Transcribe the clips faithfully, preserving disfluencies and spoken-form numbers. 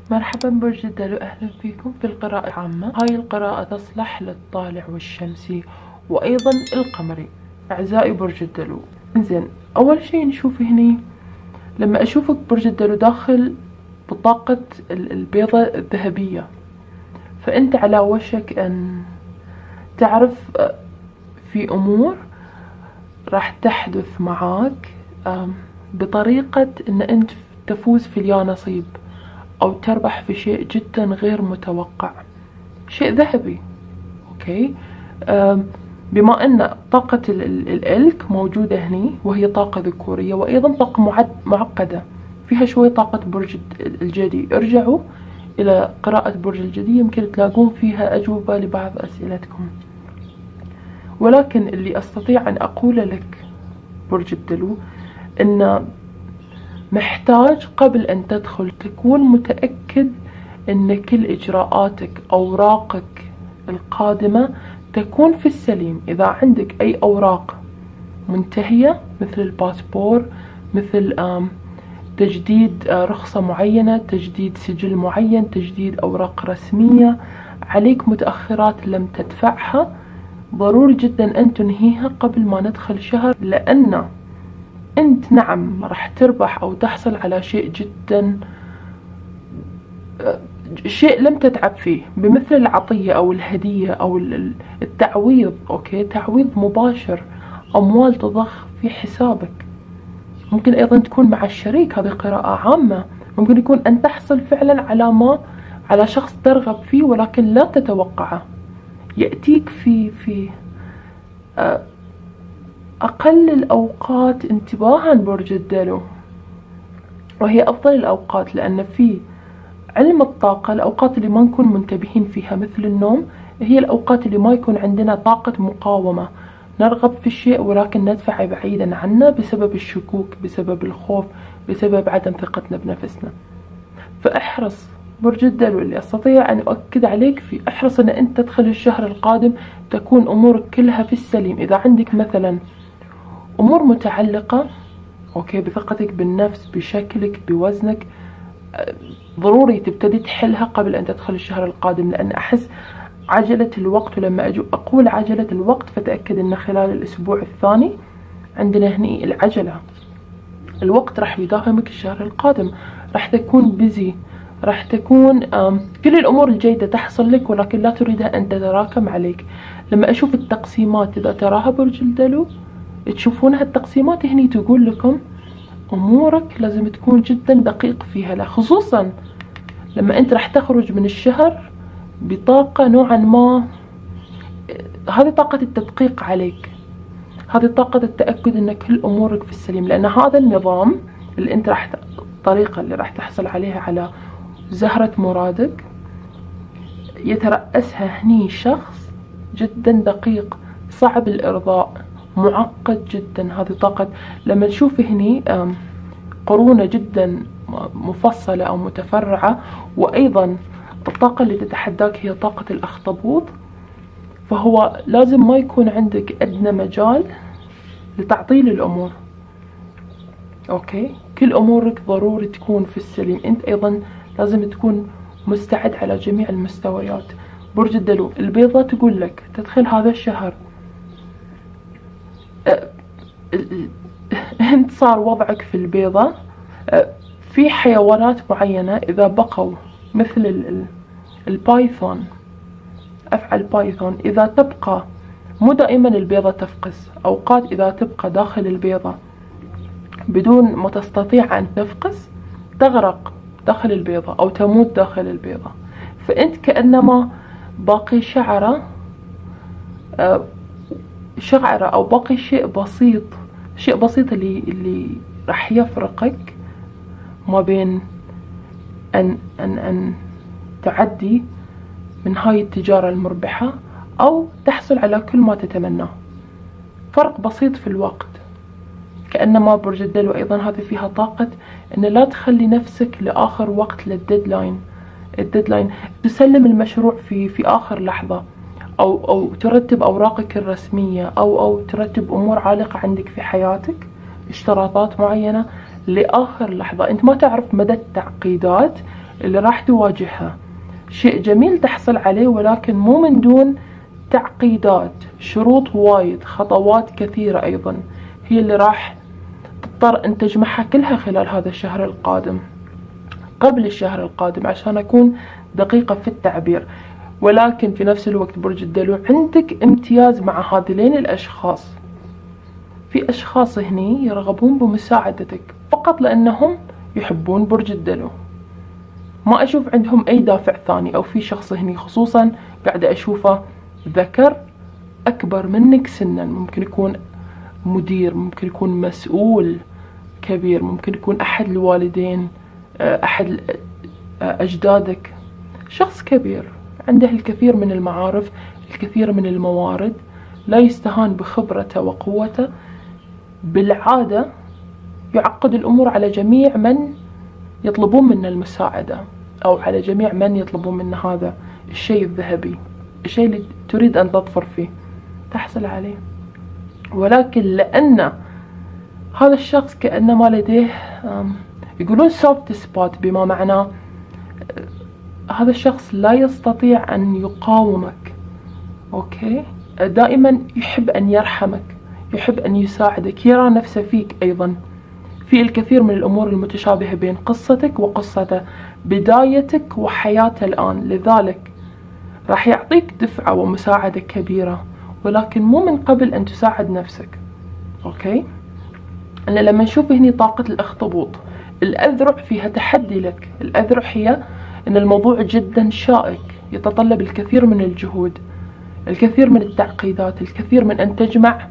مرحبا برج الدلو، أهلا فيكم في القراءة العامة. هاي القراءة تصلح للطالع والشمسي وأيضا القمري. أعزائي برج الدلو، إنزين، أول شي نشوف هني لما أشوفك برج الدلو داخل بطاقة البيضة الذهبية، فأنت على وشك أن تعرف في أمور راح تحدث معاك بطريقة أن أنت تفوز في اليانصيب أو تربح في شيء جدا غير متوقع، شيء ذهبي. أوكي، بما أن طاقة الإلك موجودة هني وهي طاقة ذكورية وأيضا طاقة معقدة فيها شوي طاقة برج الجدي. ارجعوا إلى قراءة برج الجدي، يمكن تلاقون فيها أجوبة لبعض أسئلتكم. ولكن اللي أستطيع أن أقول لك برج الدلو أن محتاج قبل أن تدخل تكون متأكد أن كل إجراءاتك أوراقك القادمة تكون في السليم. إذا عندك أي أوراق منتهية مثل الباسبور، مثل تجديد رخصة معينة، تجديد سجل معين، تجديد أوراق رسمية، عليك متأخرات لم تدفعها، ضروري جدا أن تنهيها قبل ما ندخل شهر، لأن أنت نعم راح تربح أو تحصل على شيء جدا شيء لم تتعب فيه، بمثل العطية أو الهدية أو التعويض. أوكي، تعويض مباشر، أموال تضخ في حسابك. ممكن أيضا تكون مع الشريك، هذه قراءة عامة. ممكن يكون أن تحصل فعلا على ما على شخص ترغب فيه ولكن لا تتوقعه، يأتيك في في أقل الأوقات انتباها برج الدلو، وهي أفضل الأوقات، لأن في علم الطاقة الأوقات اللي ما نكون منتبهين فيها مثل النوم هي الأوقات اللي ما يكون عندنا طاقة مقاومة، نرغب في الشيء ولكن ندفع بعيدا عنا بسبب الشكوك، بسبب الخوف، بسبب عدم ثقتنا بنفسنا. فاحرص برج الدلو، اللي أستطيع أن أؤكد عليك فيه، احرص أن أنت تدخل الشهر القادم تكون أمورك كلها في السليم. إذا عندك مثلا أمور متعلقة أوكي بثقتك بالنفس، بشكلك، بوزنك، ضروري تبتدي تحلها قبل أن تدخل الشهر القادم، لأن أحس عجلة الوقت، ولما أجو أقول عجلة الوقت فتأكد أن خلال الأسبوع الثاني عندنا هني العجلة، الوقت راح يداهمك. الشهر القادم راح تكون بيزي، راح تكون كل الأمور الجيدة تحصل لك ولكن لا تريدها أن تتراكم عليك. لما أشوف التقسيمات إذا تراها برج الدلو تشوفونها، التقسيمات هني تقول لكم أمورك لازم تكون جدا دقيق فيها، لا خصوصا لما أنت راح تخرج من الشهر بطاقة نوعا ما، هذه طاقة التدقيق عليك، هذه طاقة التأكد أن كل أمورك في السليم، لأن هذا النظام اللي أنت راح الطريقة اللي راح تحصل عليها على زهرة مرادك يترأسها هني شخص جدا دقيق، صعب الإرضاء، معقد جدا. هذه طاقة لما نشوف هني قرونة جدا مفصلة أو متفرعة، وأيضا الطاقة اللي تتحداك هي طاقة الأخطبوط، فهو لازم ما يكون عندك أدنى مجال لتعطيل الأمور. أوكي، كل أمورك ضروري تكون في السليم. أنت أيضا لازم تكون مستعد على جميع المستويات. برج الدلو، البيضة تقول لك تدخل هذا الشهر انت صار وضعك في البيضة في حيوانات معينة إذا بقوا، مثل البايثون، أفعى البايثون، إذا تبقى مو دائما البيضة تفقس، أوقات إذا تبقى داخل البيضة بدون ما تستطيع أن تفقس تغرق داخل البيضة أو تموت داخل البيضة. فأنت كأنما باقي شعرة شعرة أو باقي شيء بسيط، شيء بسيط اللي اللي راح يفرقك ما بين أن أن أن تعدي من هاي التجارة المربحة أو تحصل على كل ما تتمناه. فرق بسيط في الوقت. كأنما برج الدلو أيضا هذه فيها طاقة أن لا تخلي نفسك لآخر وقت للديدلاين. الديدلاين تسلم المشروع في في آخر لحظة، أو أو ترتب أوراقك الرسمية، أو أو ترتب أمور عالقة عندك في حياتك، اشتراطات معينة لآخر لحظة. أنت ما تعرف مدى التعقيدات اللي راح تواجهها شيء جميل تحصل عليه، ولكن مو من دون تعقيدات، شروط وايد، خطوات كثيرة أيضا هي اللي راح تضطر أن تجمعها كلها خلال هذا الشهر القادم، قبل الشهر القادم عشان أكون دقيقة في التعبير. ولكن في نفس الوقت برج الدلو عندك امتياز مع هذين الأشخاص. في أشخاص هني يرغبون بمساعدتك فقط لأنهم يحبون برج الدلو، ما أشوف عندهم أي دافع ثاني. أو في شخص هني خصوصا قاعدة أشوفه ذكر أكبر منك سنا، ممكن يكون مدير، ممكن يكون مسؤول كبير، ممكن يكون أحد الوالدين، أحد أجدادك، شخص كبير عنده الكثير من المعارف، الكثير من الموارد، لا يستهان بخبرته وقوته. بالعادة يعقد الأمور على جميع من يطلبون منا المساعدة، أو على جميع من يطلبون منا هذا الشيء الذهبي، الشيء اللي تريد أن تظفر فيه تحصل عليه. ولكن لأن هذا الشخص كأنما لديه يقولون soft spot، بما معناه هذا الشخص لا يستطيع أن يقاومك، أوكي، دائما يحب أن يرحمك، يحب أن يساعدك، يرى نفسه فيك أيضا في الكثير من الأمور المتشابهة بين قصتك وقصته، بدايتك وحياته الآن. لذلك راح يعطيك دفعة ومساعدة كبيرة، ولكن مو من قبل أن تساعد نفسك، أوكي. أن لما نشوف هني طاقة الأخطبوط، الأذرع فيها تحدي لك. الأذرع هي أن الموضوع جدا شائك، يتطلب الكثير من الجهود، الكثير من التعقيدات، الكثير من أن تجمع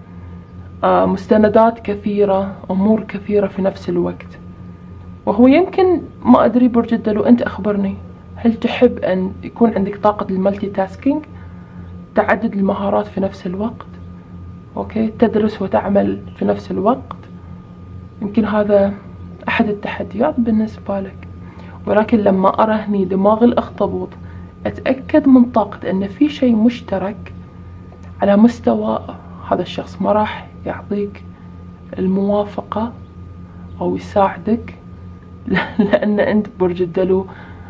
مستندات كثيرة، أمور كثيرة في نفس الوقت. وهو يمكن ما أدري برج الدلو، أنت أخبرني، هل تحب أن يكون عندك طاقة المالتي تاسكينج، تعدد المهارات في نفس الوقت، أوكي، تدرس وتعمل في نفس الوقت؟ يمكن هذا أحد التحديات بالنسبة لك. ولكن لما أرى هني دماغ الأخطبوط أتأكد من طاقة أن في شيء مشترك على مستوى هذا الشخص. ما راح يعطيك الموافقة أو يساعدك لأن أنت برج الدلو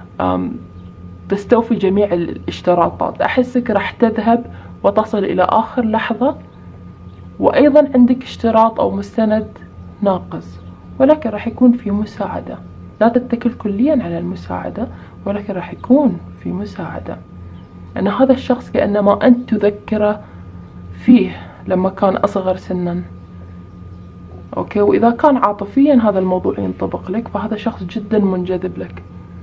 تستوفي جميع الاشتراطات. أحسك راح تذهب وتصل إلى آخر لحظة، وأيضا عندك اشتراط أو مستند ناقص، ولكن راح يكون في مساعدة. لا تتكل كليا على المساعدة، ولكن راح يكون في مساعدة. أن هذا الشخص كأنما أنت تذكره فيه لما كان أصغر سنا، أوكي. وإذا كان عاطفيا هذا الموضوع ينطبق لك، فهذا شخص جدا منجذب لك.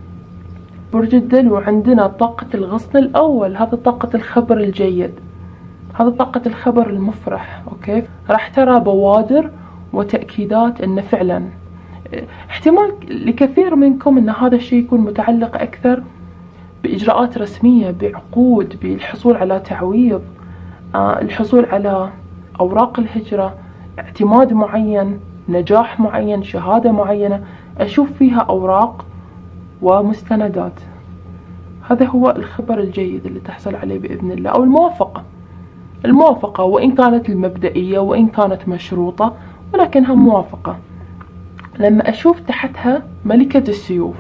برج الدلو عندنا طاقة الغصن الأول، هذا طاقة الخبر الجيد، هذا طاقة الخبر المفرح، أوكي. راح ترى بوادر وتأكيدات أن فعلا احتمال لكثير منكم أن هذا الشيء يكون متعلق أكثر بإجراءات رسمية، بعقود، بالحصول على تعويض، آه الحصول على أوراق الهجرة، اعتماد معين، نجاح معين، شهادة معينة، أشوف فيها أوراق ومستندات. هذا هو الخبر الجيد اللي تحصل عليه بإذن الله، أو الموافقة. الموافقة وإن كانت المبدئية وإن كانت مشروطة، ولكنها موافقة. لما أشوف تحتها ملكة السيوف،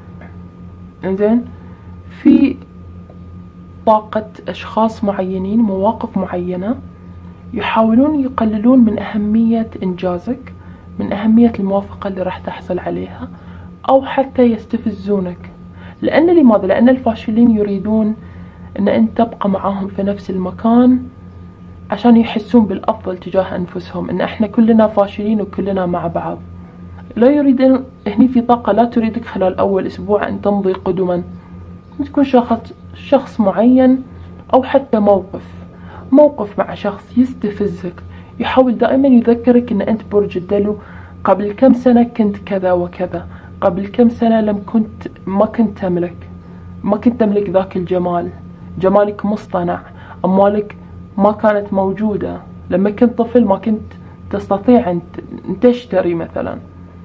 إنزين، في طاقة أشخاص معينين، مواقف معينة يحاولون يقللون من أهمية إنجازك، من أهمية الموافقة اللي راح تحصل عليها، أو حتى يستفزونك. لأن لماذا؟ لأن الفاشلين يريدون أن أنت تبقى معاهم في نفس المكان عشان يحسون بالأفضل تجاه أنفسهم، أن إحنا كلنا فاشلين وكلنا مع بعض. لا يريدون، هني في طاقة لا تريدك خلال أول أسبوع أن تمضي قدما، تكون شخص شخص معين، أو حتى موقف موقف مع شخص يستفزك، يحاول دائما يذكرك أن أنت برج الدلو قبل كم سنة كنت كذا وكذا، قبل كم سنة لم كنت ما كنت تملك ما كنت تملك ذاك الجمال، جمالك مصطنع، أموالك ما كانت موجودة، لما كنت طفل ما كنت تستطيع أن تشتري مثلا.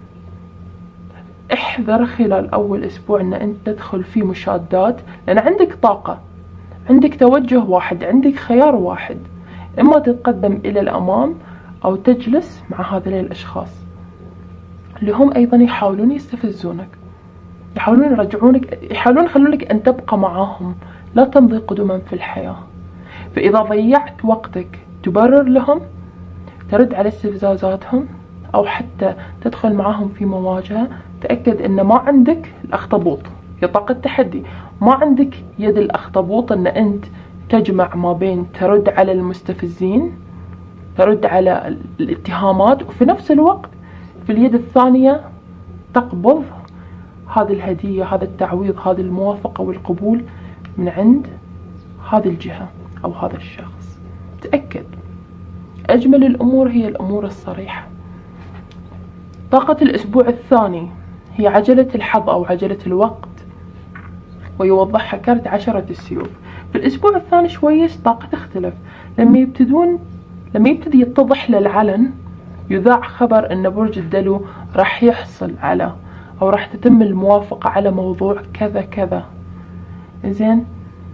احذر خلال أول أسبوع أن أنت تدخل في مشادات، لأن عندك طاقة، عندك توجه واحد، عندك خيار واحد، إما تتقدم إلى الأمام أو تجلس مع هذين الأشخاص اللي هم أيضا يحاولون يستفزونك. يحاولون يرجعونك، يحاولون يخلونك أن تبقى معاهم، لا تمضي قدما في الحياة. فإذا ضيعت وقتك تبرر لهم، ترد على استفزازاتهم، أو حتى تدخل معاهم في مواجهة، تأكد أن ما عندك الأخطبوط، هي طاقة تحدي، ما عندك يد الأخطبوط أن أنت تجمع ما بين ترد على المستفزين، ترد على الاتهامات، وفي نفس الوقت في اليد الثانية تقبض هذه الهدية، هذا التعويض، هذه الموافقة والقبول من عند هذه الجهة أو هذا الشخص. تأكد أجمل الأمور هي الأمور الصريحة. طاقة الأسبوع الثاني هي عجلة الحظ أو عجلة الوقت، ويوضحها كارت عشرة السيوف. في الأسبوع الثاني شوية طاقة تختلف، لما يبتدون لما يبتدي يتضح للعلن، يذاع خبر أن برج الدلو راح يحصل على أو راح تتم الموافقة على موضوع كذا كذا. زين،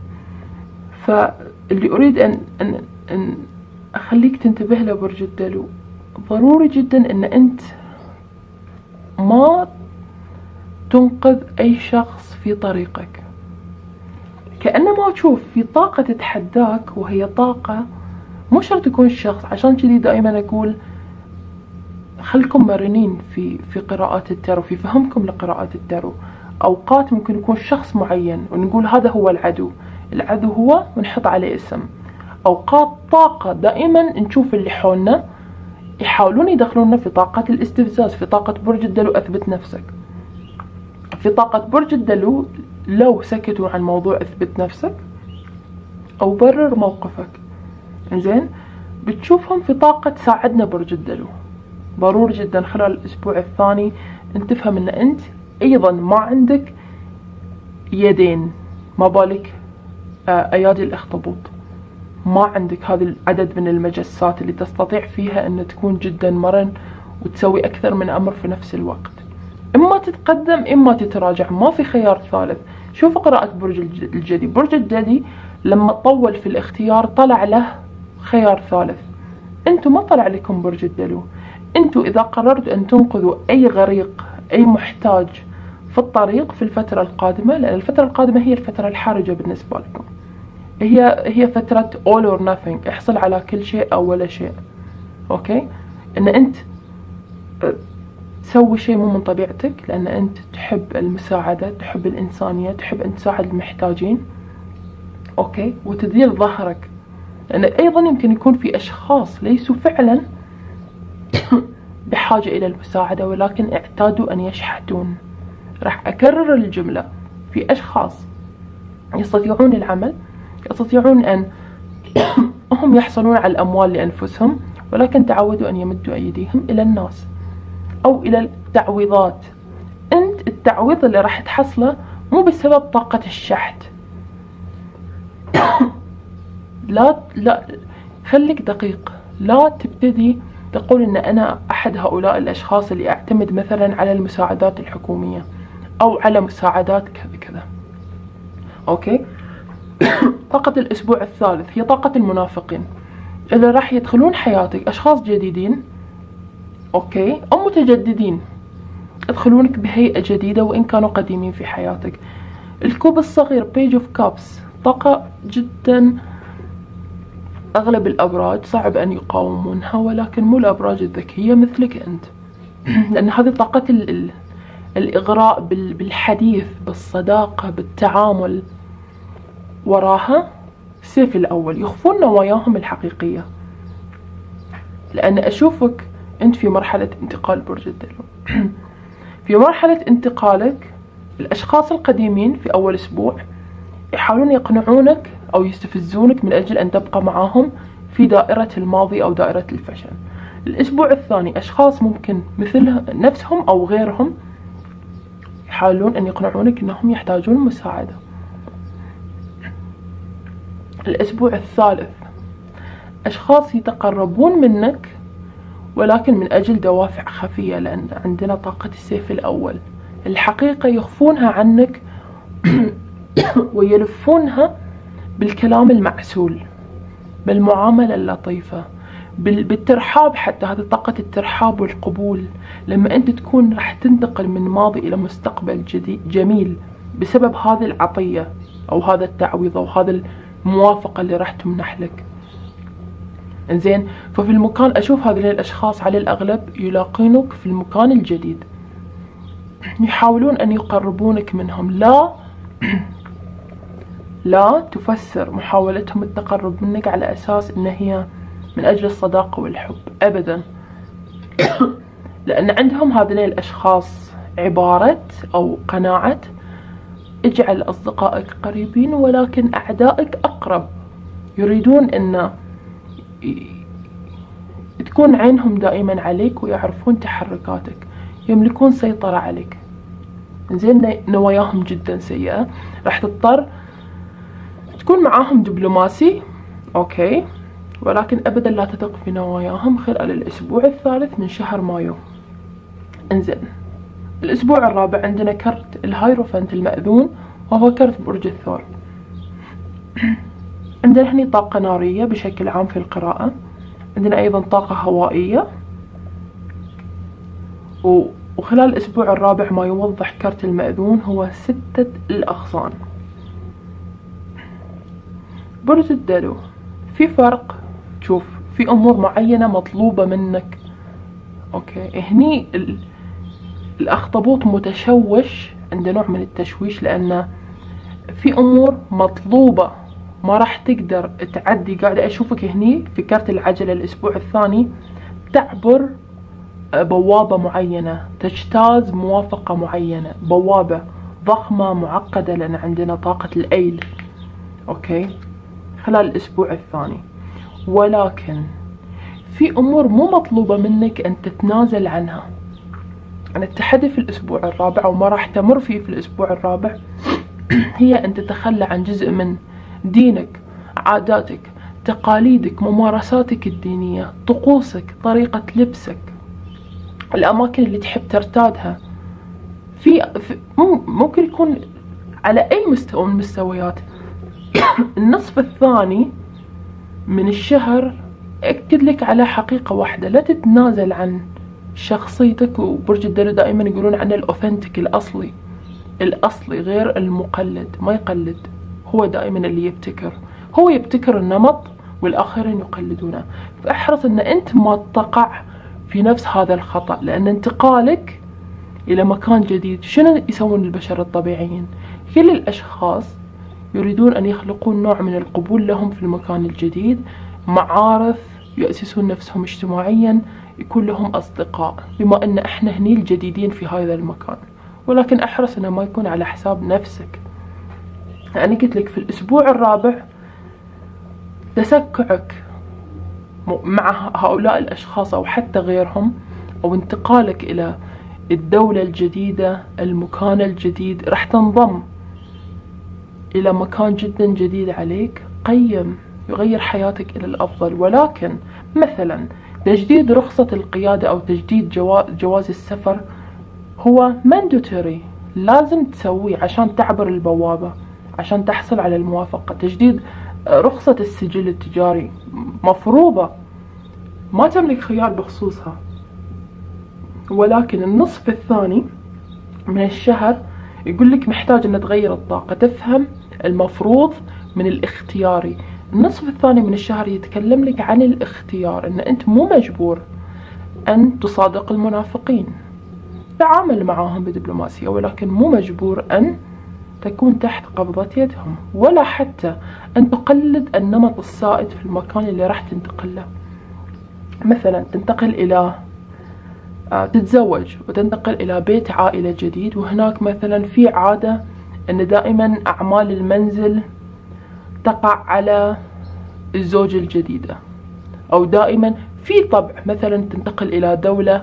فاللي أريد أن أن أن أخليك تنتبه له برج الدلو، ضروري جدا أن أنت ما تنقذ أي شخص في طريقك، كأنما تشوف في طاقة تتحداك، وهي طاقة مو شرط يكون الشخص. عشان كذي دائما أقول خلكم مرنين في في قراءات التارو، في فهمكم لقراءات التارو. أوقات ممكن يكون شخص معين ونقول هذا هو العدو، العدو هو ونحط عليه اسم. أوقات طاقة دائما نشوف اللي حولنا يحاولون يدخلوننا في طاقة الاستفزاز، في طاقة برج الدلو أثبت نفسك، في طاقة برج الدلو لو سكتوا عن موضوع اثبت نفسك أو برر موقفك، إنزين بتشوفهم في طاقة ساعدنا برج الدلو. ضروري جدا خلال الأسبوع الثاني أن تفهم أن أنت أيضا ما عندك يدين، ما بالك أيادي الأخطبوط، ما عندك هذا العدد من المجسات اللي تستطيع فيها أن تكون جدا مرن وتسوي أكثر من أمر في نفس الوقت. إما تتقدم إما تتراجع، ما في خيار ثالث. شوف قراءة برج الجدي، برج الجدي لما طول في الاختيار طلع له خيار ثالث. أنتوا ما طلع لكم برج الدلو. أنتوا إذا قررتوا أن تنقذوا أي غريق، أي محتاج في الطريق في الفترة القادمة، لأن الفترة القادمة هي الفترة الحرجة بالنسبة لكم، هي هي فترة all or nothing، احصل على كل شيء أو ولا شيء. أوكي، إن أنت تسوي شيء مو من طبيعتك، لأن أنت تحب المساعدة، تحب الإنسانية، تحب أن تساعد المحتاجين. أوكي، وتدير ظهرك، لأن أيضا يمكن يكون في أشخاص ليسوا فعلا بحاجة إلى المساعدة، ولكن اعتادوا أن يشحتون. راح أكرر الجملة، في أشخاص يستطيعون العمل، يستطيعون أن هم يحصلون على الأموال لأنفسهم، ولكن تعودوا أن يمدوا أيديهم إلى الناس أو إلى التعويضات. أنت التعويض اللي راح تحصله مو بسبب طاقة الشحت. لا لا خليك دقيق، لا تبتدي تقول إن أنا أحد هؤلاء الأشخاص اللي أعتمد مثلا على المساعدات الحكومية أو على مساعدات كذا كذا. أوكي، طاقة الأسبوع الثالث هي طاقة المنافقين اللي راح يدخلون حياتك، أشخاص جديدين أوكي أو متجددين، يدخلونك بهيئة جديدة وإن كانوا قديمين في حياتك. الكوب الصغير Page of Cups طاقة جدا أغلب الأبراج صعب أن يقاومونها، ولكن مو الأبراج الذكية مثلك أنت، لأن هذه طاقة ال ال الإغراء بالحديث، بالصداقة، بالتعامل. وراها السيف الأول، يخفون نواياهم الحقيقية، لأن أشوفك أنت في مرحلة انتقال برج الدلو. في مرحلة انتقالك الأشخاص القديمين في أول أسبوع يحاولون يقنعونك أو يستفزونك من أجل أن تبقى معهم في دائرة الماضي أو دائرة الفشل. الأسبوع الثاني أشخاص ممكن مثل نفسهم أو غيرهم يحاولون أن يقنعونك أنهم يحتاجون مساعدة. الأسبوع الثالث أشخاص يتقربون منك ولكن من أجل دوافع خفية، لأن عندنا طاقة السيف الأول، الحقيقة يخفونها عنك ويلفونها بالكلام المعسول، بالمعاملة اللطيفة، بالترحاب، حتى هذه طاقة الترحاب والقبول. لما أنت تكون راح تنتقل من ماضي إلى مستقبل جديد جميل بسبب هذه العطية أو هذا التعويض أو هذا الموافقة اللي راح تمنح لك. إنزين، ففي المكان أشوف هذول الأشخاص على الأغلب يلاقينك في المكان الجديد، يحاولون أن يقربونك منهم. لا لا تفسر محاولتهم التقرب منك على أساس أن هي من أجل الصداقة والحب أبدا. لأن عندهم هذين الأشخاص عبارة أو قناعة اجعل أصدقائك قريبين ولكن أعدائك أقرب. يريدون أن تكون عينهم دائما عليك ويعرفون تحركاتك، يملكون سيطرة عليك. زين، نواياهم جدا سيئة، راح تضطر تكون معاهم دبلوماسي اوكي، ولكن ابدا لا تثق في نواياهم خلال الاسبوع الثالث من شهر مايو. انزين، الاسبوع الرابع عندنا كرت الهايروفنت المأذون، وهو كرت برج الثور. عندنا هني طاقة نارية بشكل عام في القراءة، عندنا ايضا طاقة هوائية، وخلال الاسبوع الرابع ما يوضح كرت المأذون هو ستة الاغصان. برج الدلو، في فرق، تشوف في امور معينة مطلوبة منك اوكي. هني الاخطبوط متشوش، عنده نوع من التشويش، لان في امور مطلوبة ما راح تقدر تعدي. قاعدة اشوفك هني في كرت العجلة الاسبوع الثاني تعبر بوابة معينة، تجتاز موافقة معينة، بوابة ضخمة معقدة، لان عندنا طاقة الايل اوكي خلال الاسبوع الثاني. ولكن في امور مو مطلوبة منك ان تتنازل عنها. يعني التحدي في الاسبوع الرابع او ما راح تمر فيه في الاسبوع الرابع هي ان تتخلى عن جزء من دينك، عاداتك، تقاليدك، ممارساتك الدينية، طقوسك، طريقة لبسك، الاماكن اللي تحب ترتادها. في, في ممكن يكون على اي مستوى من المستويات. النصف الثاني من الشهر أكد لك على حقيقة واحدة، لا تتنازل عن شخصيتك. وبرج الدلو دائما يقولون عن الأوثنتيك، الأصلي الأصلي غير المقلد، ما يقلد، هو دائما اللي يبتكر، هو يبتكر النمط والآخرين يقلدونه. فاحرص أن أنت ما تقع في نفس هذا الخطأ، لأن انتقالك إلى مكان جديد شنو يسوون البشر الطبيعيين؟ كل الأشخاص يريدون أن يخلقون نوع من القبول لهم في المكان الجديد، معارف، يؤسسون نفسهم اجتماعيا، يكون لهم أصدقاء، بما أن احنا هني الجديدين في هذا المكان. ولكن احرص أنه ما يكون على حساب نفسك. يعني قلت لك في الأسبوع الرابع تسكعك مع هؤلاء الأشخاص أو حتى غيرهم، أو انتقالك إلى الدولة الجديدة، المكان الجديد، راح تنضم إلى مكان جدا جديد عليك، قيم، يغير حياتك إلى الأفضل. ولكن مثلا تجديد رخصة القيادة أو تجديد جواز السفر هو mandatory، لازم تسويه عشان تعبر البوابة، عشان تحصل على الموافقة. تجديد رخصة السجل التجاري مفروضة، ما تملك خيار بخصوصها. ولكن النصف الثاني من الشهر يقول لك محتاج أن تغير الطاقة، تفهم المفروض من الاختياري. النصف الثاني من الشهر يتكلم لك عن الاختيار، أن أنت مو مجبور أن تصادق المنافقين، تعامل معهم بدبلوماسية، ولكن مو مجبور أن تكون تحت قبضة يدهم، ولا حتى أن تقلد النمط السائد في المكان اللي راح تنتقل له. مثلا تنتقل إلى تتزوج وتنتقل إلى بيت عائلة جديد، وهناك مثلا في عادة أن دائما أعمال المنزل تقع على الزوجة الجديدة، أو دائما في طبع مثلا تنتقل إلى دولة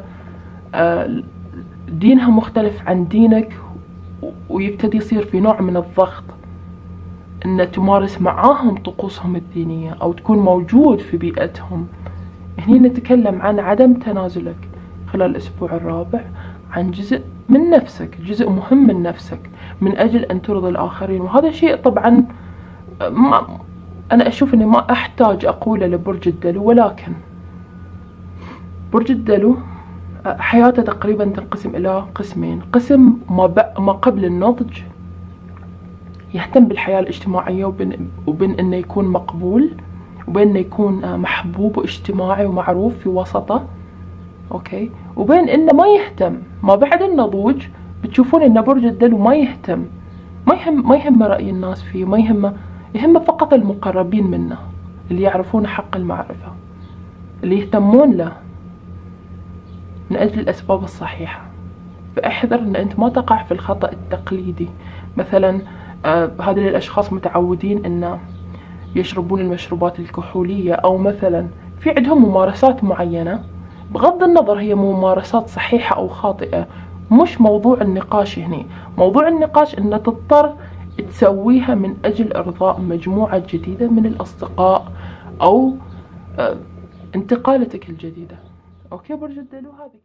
دينها مختلف عن دينك، ويبتدي يصير في نوع من الضغط أن تمارس معاهم طقوسهم الدينية أو تكون موجود في بيئتهم. هنا نتكلم عن عدم تنازلك خلال الأسبوع الرابع عن جزء من نفسك، جزء مهم من نفسك، من أجل أن ترضي الآخرين. وهذا شيء طبعا ما أنا أشوف أني ما أحتاج أقوله لبرج الدلو، ولكن برج الدلو حياته تقريبا تنقسم إلى قسمين. قسم ما, ما قبل النضج، يهتم بالحياة الاجتماعية وبين, وبين أنه يكون مقبول، وبين أنه يكون محبوب واجتماعي ومعروف في وسطه، أوكي، وبين أنه ما يهتم. ما بعد النضوج بتشوفون أن برج الدلو ما يهتم، ما يهم ما يهم رأي الناس فيه، ما يهمه، يهمه فقط المقربين منه اللي يعرفون حق المعرفة، اللي يهتمون له من أجل الأسباب الصحيحة. فاحذر أن أنت ما تقع في الخطأ التقليدي. مثلا آه هذه الأشخاص متعودين أن يشربون المشروبات الكحولية، أو مثلا في عندهم ممارسات معينة، بغض النظر هي ممارسات صحيحة أو خاطئة، مش موضوع النقاش هنا. موضوع النقاش أن تضطر تسويها من أجل إرضاء مجموعة جديدة من الأصدقاء أو آه انتقالتك الجديدة. أوكي برج الدلو هذه